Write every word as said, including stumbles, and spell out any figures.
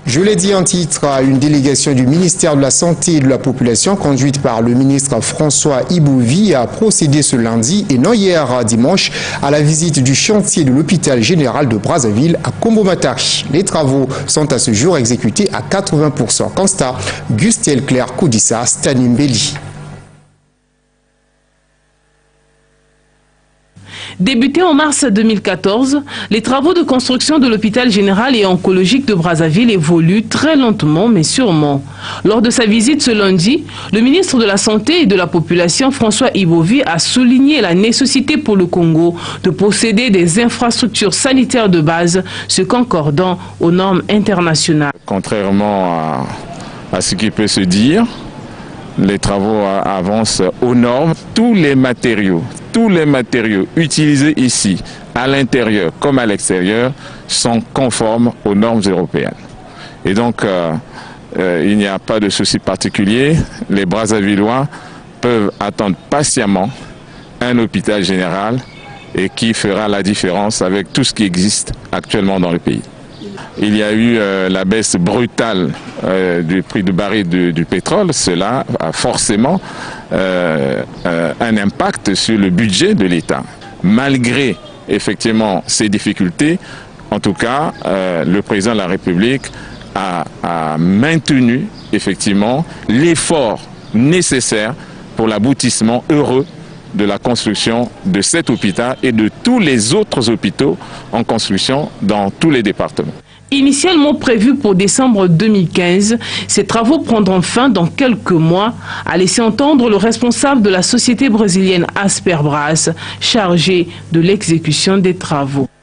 Je l'ai dit en titre, une délégation du ministère de la Santé et de la Population conduite par le ministre François Ibovi a procédé ce lundi et non hier dimanche à la visite du chantier de l'hôpital général de Brazzaville à Kombo-Matari. Les travaux sont à ce jour exécutés à quatre-vingts pour cent. Constat, Gustel Claire Koudissa, Stanimbeli. Débutés en mars deux mille quatorze, les travaux de construction de l'hôpital général et oncologique de Brazzaville évoluent très lentement mais sûrement. Lors de sa visite ce lundi, le ministre de la Santé et de la Population, François Ibovi, a souligné la nécessité pour le Congo de posséder des infrastructures sanitaires de base, se concordant aux normes internationales. Contrairement à, à ce qui peut se dire, les travaux avancent aux normes. Tous les matériaux, tous les matériaux utilisés ici, à l'intérieur comme à l'extérieur, sont conformes aux normes européennes. Et donc, euh, euh, il n'y a pas de souci particulier. Les Brazzavillois peuvent attendre patiemment un hôpital général et qui fera la différence avec tout ce qui existe actuellement dans le pays. Il y a eu euh, la baisse brutale euh, du prix du baril du, du pétrole. Cela a forcément euh, euh, un impact sur le budget de l'État. Malgré effectivement ces difficultés, en tout cas, euh, le président de la République a, a maintenu effectivement l'effort nécessaire pour l'aboutissement heureux de la construction de cet hôpital et de tous les autres hôpitaux en construction dans tous les départements. Initialement prévus pour décembre deux mille quinze, ces travaux prendront fin dans quelques mois, a laissé entendre le responsable de la société brésilienne Asperbras, chargé de l'exécution des travaux.